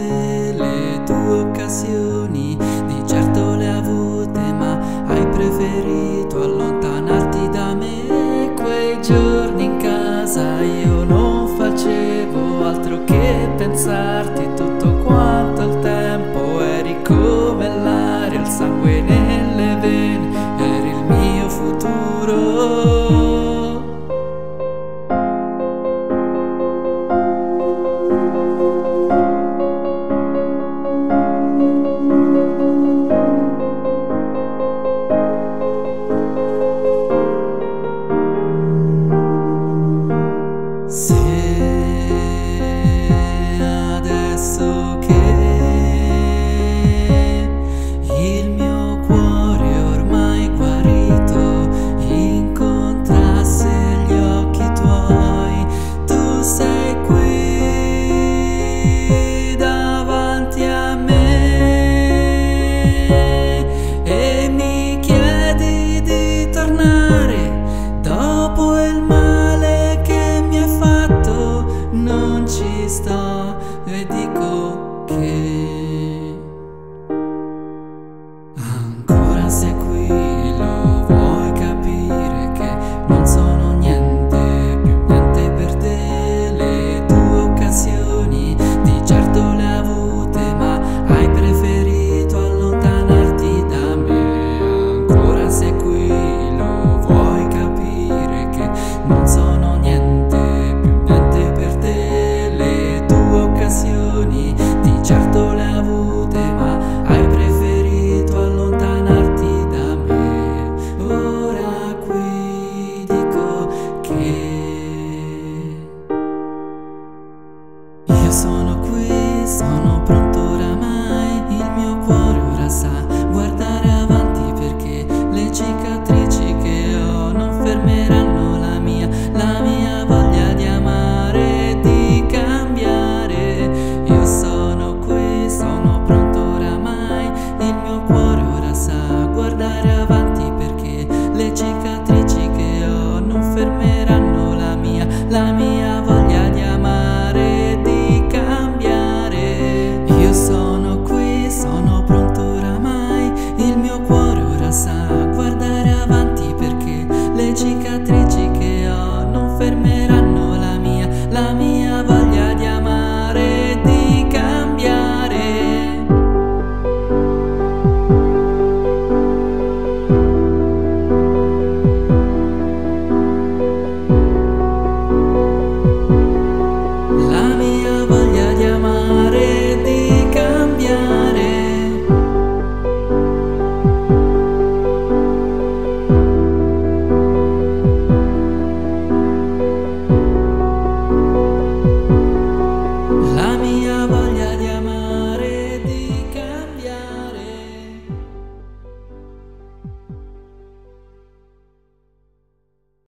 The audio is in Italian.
te le tue occasioni, di certo le hai avute, ma hai preferito allontanarti da me. Quei giorni in casa io non facevo altro che pensarti tutto quanto il tempo. Eri come l'aria, il sangue nelle vene, eri il mio futuro. Se adesso che il mio cuore ormai guarito incontrasse gli occhi tuoi, tu sei qui davanti a me e mi chiedi di tornare dopo il male che mi hai fatto. Non ci sto e dico che ancora sei qui, lo vuoi capire che non sono niente più niente per te. Le tue occasioni di certo le hai avute, ma hai preferito allontanarti da me. Ancora sei qui, lo vuoi capire che non sono niente più niente per te. Le tue occasioni di certo le hai avute, ma hai preferito allontanarti da me. Ora qui dico che io sono qui, sono pronto oramai, il mio cuore ora sa guardare avanti, perché le cicatrici che ho non fermeranno la mia voglia di amare e di cambiare. Io sono qui, sono pronto oramai, il mio cuore ora sa guardare avanti, perché le cicatrici che ho non fermeranno la mia voglia di amare e di cambiare. Io sono qui, sono pronto oramai, il mio cuore ora sa guardare avanti, perché le cicatrici che ho non fermeranno la mia voglia di amare e di cambiare. La mia voglia di amare e di cambiare.